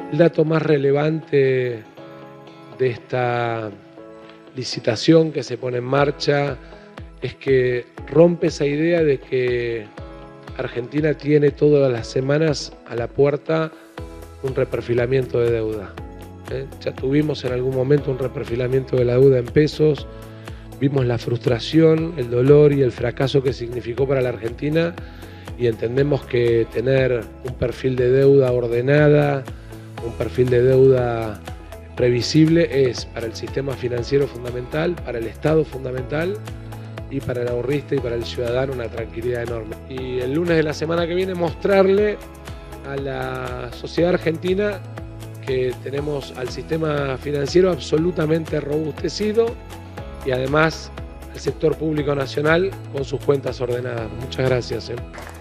El dato más relevante de esta licitación que se pone en marcha es que rompe esa idea de que Argentina tiene todas las semanas a la puerta un reperfilamiento de deuda. Ya tuvimos en algún momento un reperfilamiento de la deuda en pesos, vimos la frustración, el dolor y el fracaso que significó para la Argentina y entendemos que tener un perfil de deuda ordenada, un perfil de deuda previsible es para el sistema financiero fundamental, para el Estado fundamental y para el ahorrista y para el ciudadano una tranquilidad enorme. Y el lunes de la semana que viene mostrarle a la sociedad argentina que tenemos al sistema financiero absolutamente robustecido y además el sector público nacional con sus cuentas ordenadas. Muchas gracias.